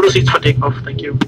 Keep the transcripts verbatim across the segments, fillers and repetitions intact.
two seats for takeoff. Thank you.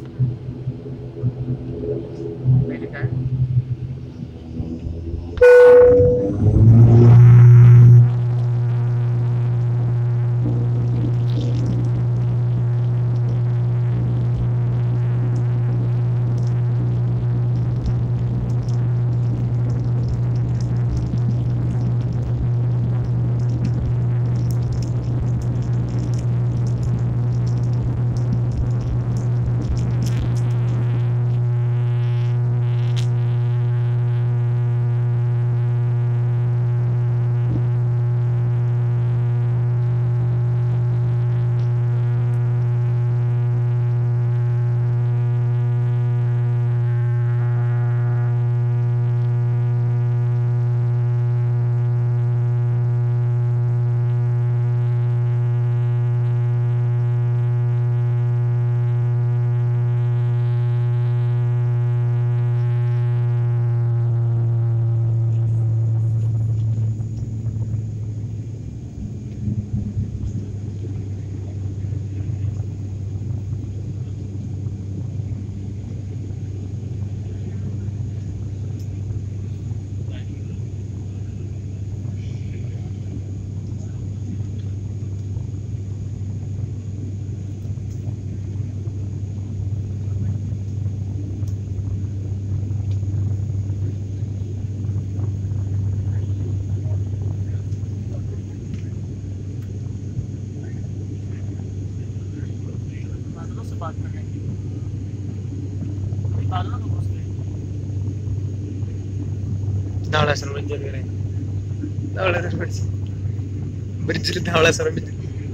धावला sir म्हणजे वगैरे धावला सर म्हणजे ब्रिज धावला सर म्हणजे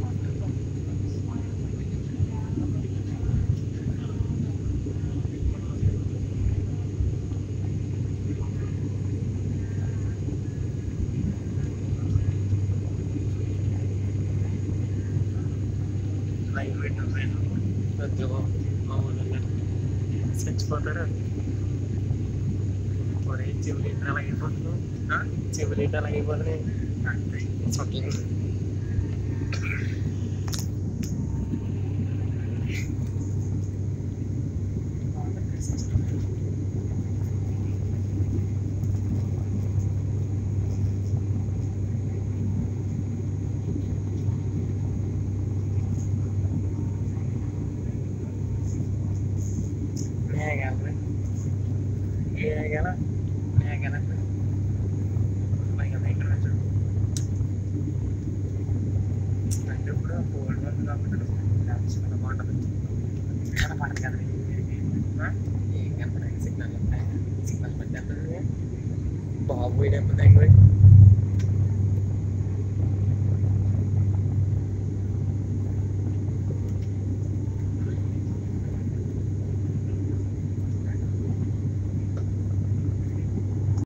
लाइट वेट है जो मामूली सेंस पता है और एक चिमनीटा लगी फोटो हां चिमनीटा लगी बोलने इट्स ओके मैं क्या बोले ये क्या ना मैं क्या ना मैं क्या नहीं करना चाहूँ मैं तो पूरा बोल रहा हूँ आप तो आप से मेरा बात है खाना पानी कर रही है हाँ ये क्या पता है सिग्नल लगता है सिग्नल बंद कर रहे हैं बहुत बुरी है पता है